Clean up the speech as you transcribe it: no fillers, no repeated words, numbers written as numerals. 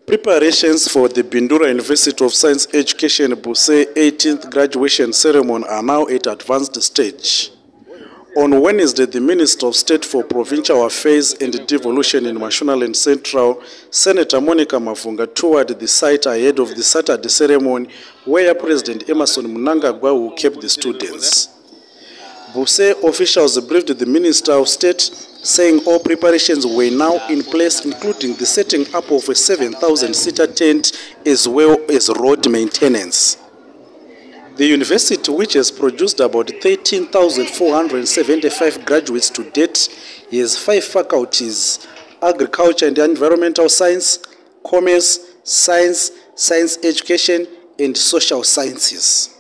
Preparations for the Bindura University of Science Education BUSE 18th graduation ceremony are now at advanced stage. On Wednesday, the Minister of State for Provincial Affairs and Devolution in Mashonaland Central, Senator Monica Mavunga, toured the site ahead of the Saturday ceremony where President Emerson Mnangagwa will keep the students. BUSE officials briefed the Minister of State, saying all preparations were now in place, including the setting up of a 7,000-seater tent as well as road maintenance. The university, which has produced about 13,475 graduates to date, has 5 faculties: agriculture and environmental science, commerce, science, science education, and social sciences.